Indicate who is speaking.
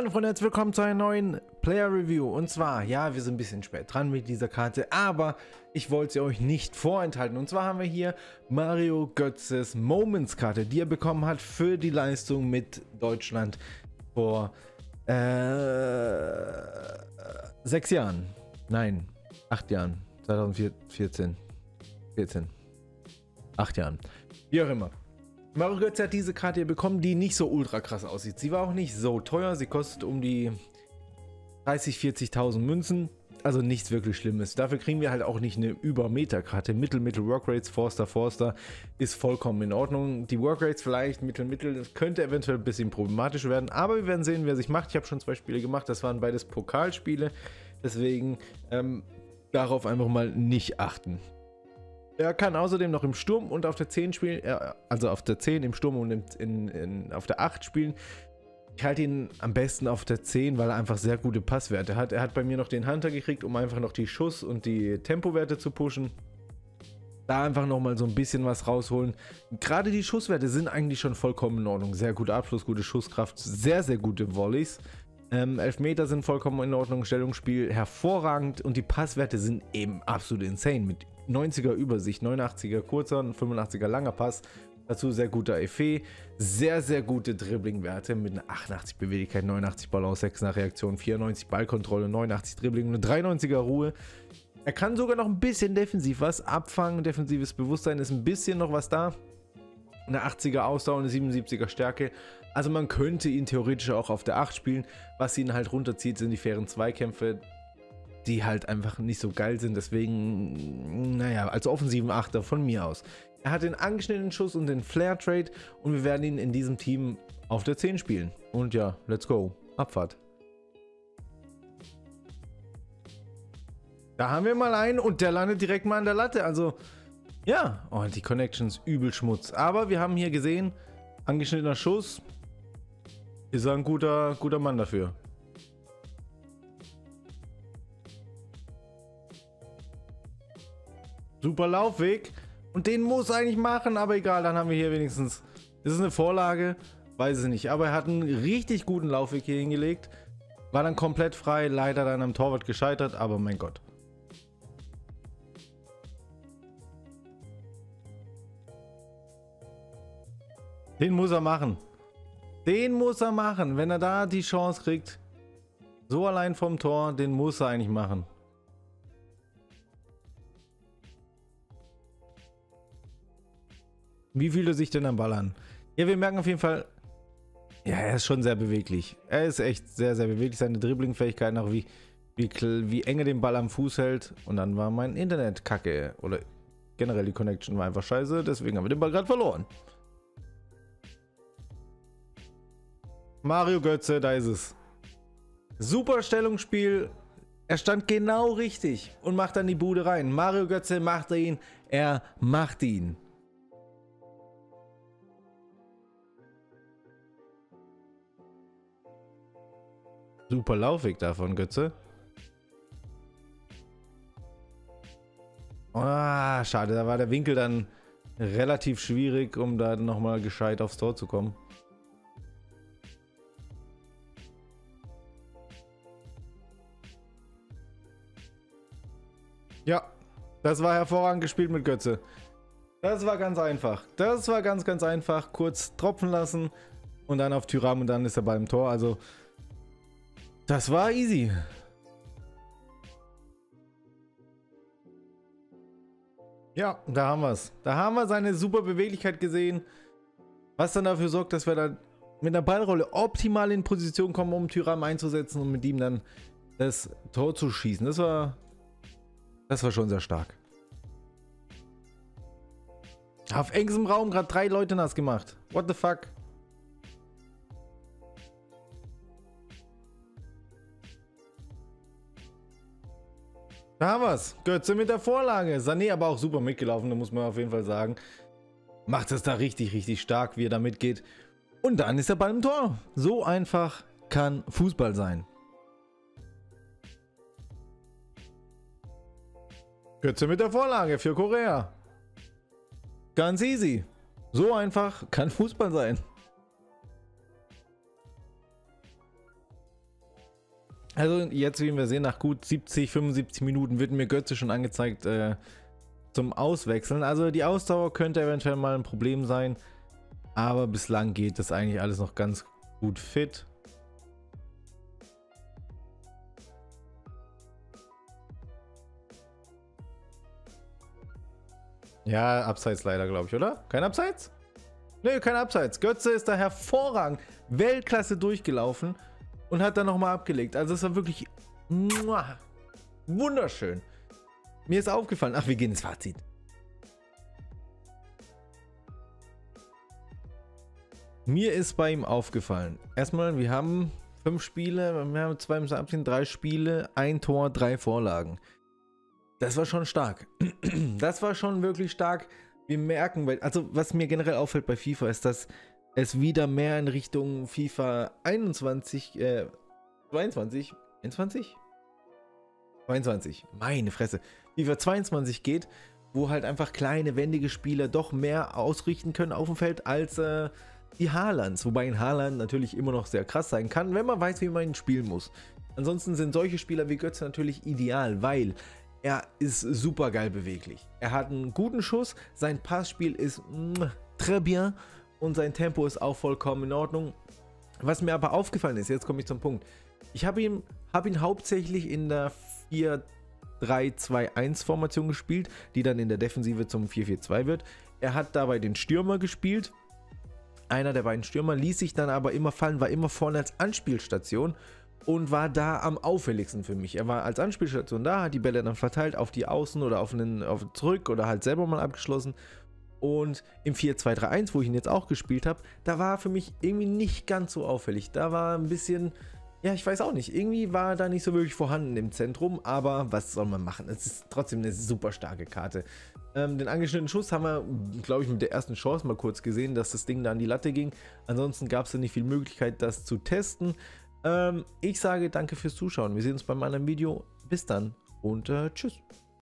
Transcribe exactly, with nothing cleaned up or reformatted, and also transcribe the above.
Speaker 1: meine Freunde, herzlich willkommen zu einer neuen Player Review. Und zwar, ja, wir sind ein bisschen spät dran mit dieser Karte, aber ich wollte sie euch nicht vorenthalten. Und zwar haben wir hier Mario Götzes Moments Karte, die er bekommen hat für die Leistung mit Deutschland vor äh, sechs Jahren. Nein, acht Jahren. zwanzig vierzehn. vierzehn. Acht Jahren. Wie auch immer. Mario Götze hat diese Karte hier bekommen, die nicht so ultra krass aussieht. Sie war auch nicht so teuer. Sie kostet um die dreißig, vierzigtausend Münzen. Also nichts wirklich Schlimmes. Dafür kriegen wir halt auch nicht eine Über-Meter-Karte. Mittel, Mittel, Workrates, Forster, Forster ist vollkommen in Ordnung. Die Workrates vielleicht Mittel, Mittel. Das könnte eventuell ein bisschen problematisch werden. Aber wir werden sehen, wer sich macht. Ich habe schon zwei Spiele gemacht. Das waren beides Pokalspiele. Deswegen ähm, darauf einfach mal nicht achten. Er kann außerdem noch im Sturm und auf der zehn spielen, also auf der zehn im Sturm und in, in, in, auf der acht spielen. Ich halte ihn am besten auf der zehn, weil er einfach sehr gute Passwerte hat. Er hat bei mir noch den Hunter gekriegt, um einfach noch die Schuss- und die Tempowerte zu pushen. Da einfach nochmal so ein bisschen was rausholen. Gerade die Schusswerte sind eigentlich schon vollkommen in Ordnung. Sehr guter Abschluss, gute Schusskraft, sehr, sehr gute Volleys. Ähm, Elfmeter sind vollkommen in Ordnung, Stellungsspiel hervorragend und die Passwerte sind eben absolut insane mit neunziger Übersicht, neunundachtziger kurzer, fünfundachtziger langer Pass, dazu sehr guter Effet, sehr sehr gute Dribbling-Werte mit einer achtundachtzig Beweglichkeit, neunundachtzig Balance, sechs Reaktion, vierundneunzig Ballkontrolle, neunundachtzig Dribbling und eine dreiundneunziger Ruhe. Er kann sogar noch ein bisschen defensiv was abfangen, defensives Bewusstsein ist ein bisschen noch was da, eine achtziger Ausdauer, eine siebenundsiebziger Stärke. Also man könnte ihn theoretisch auch auf der acht spielen. Was ihn halt runterzieht, sind die fairen Zweikämpfe, die halt einfach nicht so geil sind. Deswegen, naja, als offensiven Achter von mir aus. Er hat den angeschnittenen Schuss und den Flare-Trade und wir werden ihn in diesem Team auf der zehn spielen. Und ja, let's go. Abfahrt. Da haben wir mal einen und der landet direkt mal an der Latte. Also, ja, oh, die Connections übel Schmutz. Aber wir haben hier gesehen, angeschnittener Schuss. Ist er ein guter, guter Mann dafür. Super Laufweg. Und den muss er eigentlich machen, aber egal, dann haben wir hier wenigstens... Das ist eine Vorlage, weiß ich nicht. Aber er hat einen richtig guten Laufweg hier hingelegt. War dann komplett frei, leider dann am Torwart gescheitert, aber mein Gott. Den muss er machen. Den muss er machen, wenn er da die Chance kriegt. So allein vom Tor, den muss er eigentlich machen. Wie fühlt er sich denn am Ball an? Ja, wir merken auf jeden Fall, ja, er ist schon sehr beweglich. Er ist echt sehr, sehr beweglich. Seine Dribbling-Fähigkeiten, auch wie, wie, wie eng er den Ball am Fuß hält. Und dann war mein Internet kacke. Oder generell die Connection war einfach scheiße. Deswegen haben wir den Ball gerade verloren. Mario Götze, da ist es. Super Stellungsspiel. Er stand genau richtig und macht dann die Bude rein. Mario Götze macht ihn. Er macht ihn. Super Laufweg davon, Götze. Ah, schade, da war der Winkel dann relativ schwierig, um da nochmal gescheit aufs Tor zu kommen. Ja, das war hervorragend gespielt mit Götze. Das war ganz einfach. Das war ganz, ganz einfach. Kurz tropfen lassen und dann auf Thuram und dann ist er beim Tor. Also, das war easy. Ja, da haben wir es. Da haben wir seine super Beweglichkeit gesehen. Was dann dafür sorgt, dass wir da mit einer Ballrolle optimal in Position kommen, um Thuram einzusetzen und mit ihm dann das Tor zu schießen. Das war... Das war schon sehr stark. Auf engstem Raum gerade drei Leute nass gemacht. What the fuck? Da haben wir es. Götze mit der Vorlage. Sané aber auch super mitgelaufen, da muss man auf jeden Fall sagen. Macht es da richtig, richtig stark, wie er da mitgeht. Und dann ist er beim Tor. So einfach kann Fußball sein. Götze mit der Vorlage für Korea. Ganz easy. So einfach kann Fußball sein. Also jetzt, wie wir sehen, nach gut siebzig, fünfundsiebzig Minuten wird mir Götze schon angezeigt äh, zum Auswechseln. Also die Ausdauer könnte eventuell mal ein Problem sein, aber bislang geht das eigentlich alles noch ganz gut fit. Ja, Abseits leider, glaube ich, oder? Kein Abseits? Nö, kein Abseits. Götze ist da hervorragend Weltklasse durchgelaufen und hat dann nochmal abgelegt. Also es war wirklich muah, wunderschön. Mir ist aufgefallen, ach, wir gehen ins Fazit. Mir ist bei ihm aufgefallen. Erstmal, wir haben fünf Spiele, wir haben zwei im Abziehen, drei Spiele, ein Tor, drei Vorlagen. Das war schon stark. Das war schon wirklich stark. Wir merken, also was mir generell auffällt bei FIFA ist, dass es wieder mehr in Richtung FIFA einundzwanzig, äh, zweiundzwanzig, einundzwanzig? zweiundzwanzig, meine Fresse. FIFA zweiundzwanzig geht, wo halt einfach kleine, wendige Spieler doch mehr ausrichten können auf dem Feld als äh, die Haalands. Wobei ein Haaland natürlich immer noch sehr krass sein kann, wenn man weiß, wie man ihn spielen muss. Ansonsten sind solche Spieler wie Götze natürlich ideal, weil er ist super geil beweglich. Er hat einen guten Schuss, sein Passspiel ist mm, très bien und sein Tempo ist auch vollkommen in Ordnung. Was mir aber aufgefallen ist, jetzt komme ich zum Punkt. Ich habe ihn, hab ihn hauptsächlich in der vier drei zwei eins Formation gespielt, die dann in der Defensive zum vier vier zwei wird. Er hat dabei den Stürmer gespielt. Einer der beiden Stürmer ließ sich dann aber immer fallen, war immer vorne als Anspielstation und war da am auffälligsten für mich. Er war als Anspielstation da, hat die Bälle dann verteilt auf die Außen oder auf einen auf zurück oder halt selber mal abgeschlossen. Und im vier zwei drei eins, wo ich ihn jetzt auch gespielt habe, da war er für mich irgendwie nicht ganz so auffällig. Da war ein bisschen, ja, ich weiß auch nicht, irgendwie war er da nicht so wirklich vorhanden im Zentrum, aber was soll man machen? Es ist trotzdem eine super starke Karte. Ähm, den angeschnittenen Schuss haben wir, glaube ich, mit der ersten Chance mal kurz gesehen, dass das Ding da an die Latte ging. Ansonsten gab es da nicht viel Möglichkeit, das zu testen. Ähm, ich sage danke fürs Zuschauen. Wir sehen uns beim anderen Video. Bis dann und äh, tschüss.